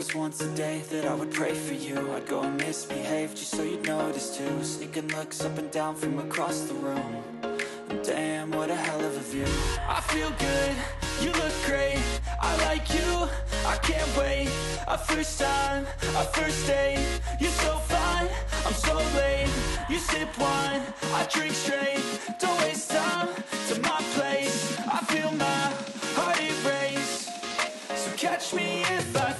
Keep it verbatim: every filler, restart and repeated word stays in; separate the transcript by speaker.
Speaker 1: was once a day that I would pray for you. I'd go and misbehave just so you'd notice too. Sneaking looks up and down from across the room. And damn, what a hell of a view. I feel good, you look great, I like you, I can't wait. A first time, a first date, you're so fine, I'm so late. You sip wine, I drink straight, don't waste time to my place. I feel my heart erase, so catch me if I